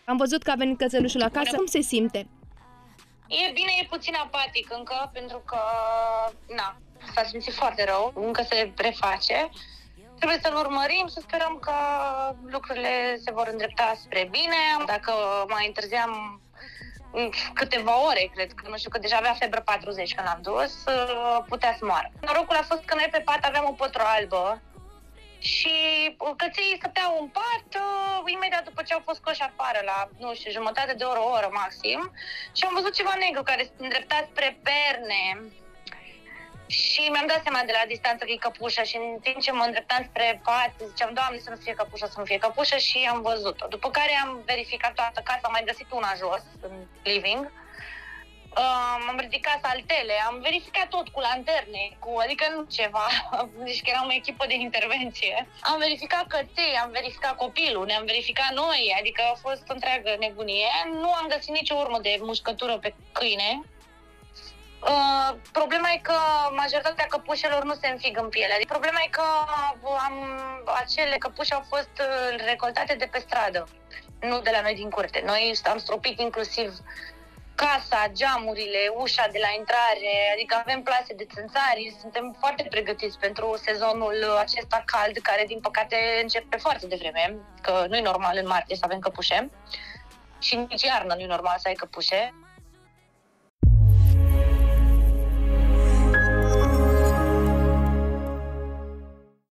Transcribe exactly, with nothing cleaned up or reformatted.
Am văzut că a venit cățelușul acasă. Cum se simte? E bine, e puțin apatic încă, pentru că, na, s-a simțit foarte rău, încă se reface. Trebuie să-l urmărim, să sperăm că lucrurile se vor îndrepta spre bine. Dacă mai întârziam câteva ore, cred că, nu știu, că deja avea febră patruzeci când l-am dus, putea să moară. Norocul a fost că noi pe pat aveam o pătură albă și căței stăteau în pat imediat după ce au fost scoși afară, la, nu știu, jumătate de oră, o oră maxim, și am văzut ceva negru care se îndrepta spre perne. Și mi-am dat seama de la distanță că e căpușa și în timp ce mă îndreptam spre pat, ziceam, Doamne, să nu fie căpușa, să nu fie căpușa, și am văzut-o. După care am verificat toată casa, am mai găsit una jos, în living. Uh, am ridicat saltele, am verificat tot cu lanterne, cu, adică nu ceva, deci că eram o echipă de intervenție. Am verificat căței, am verificat copilul, ne-am verificat noi, adică a fost o întreagă nebunie. Nu am găsit nicio urmă de mușcătură pe câine. Uh, problema e că majoritatea căpușelor nu se înfig în piele. Adică problema e că am, acele căpuși au fost recoltate de pe stradă, nu de la noi din curte. Noi am stropit inclusiv casa, geamurile, ușa de la intrare, adică avem plase de țânțari, suntem foarte pregătiți pentru sezonul acesta cald, care din păcate începe foarte devreme, că nu e normal în martie să avem căpușe și nici iarnă nu e normal să ai căpușe.